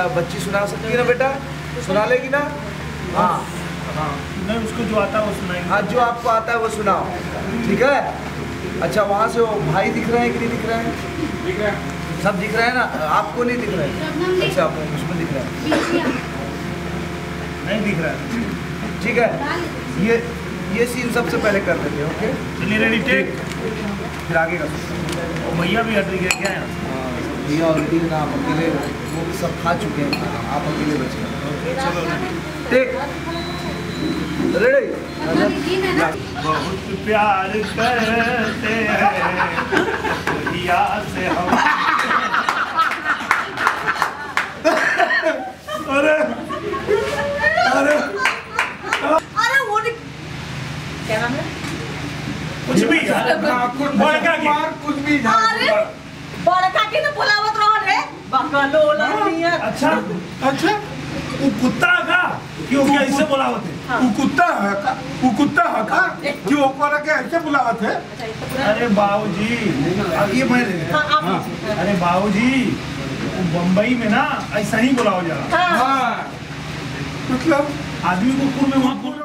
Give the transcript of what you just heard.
बच्ची सुना सकती है ना बेटा? सुना लेगी ना? हाँ हाँ, नहीं उसको जो आता है वो सुनाएंगे। हाँ, जो आपको आता है वो सुनाओ, ठीक है? अच्छा, वहाँ से वो भाई दिख रहे हैं कि नहीं दिख रहे हैं? दिख रहा है, सब दिख रहे हैं ना? आपको नहीं दिख रहे हैं? अच्छा, आपको उसमें दिख रहा है, नहीं दिख रहा है। ठीक है। ये सीन सबसे पहले कर देते हैं, ओके? चलिए रेडी टेक। फिर आगे का भैया भी हट गया क्या है? भैया ऑलरेडी ना, आप अकेले, वो सब खा चुके हैं खाना, आप अकेले बचे। चलो टेक रेडी। बहुत प्यार करते हैं भैया से हम। अरे अरे अरे वो क्या नाम है? कुछ भी बड़का की कुछ भी अरे बड़का की तो बुलावत रहो रे बकलो लनिया। अच्छा अच्छा, वो कुत्ता का क्यों क्या ऐसे बुलावत है? वो कुत्ता है का, वो कुत्ता है का जो ओकरा के ऐसे बुलावत है। अरे बाबूजी, ये मैं अरे बाबूजी, बम्बई में ना ऐसा ही बुलाओ जा। हाँ हाँ, मतलब आदमी को कुर में वहाँ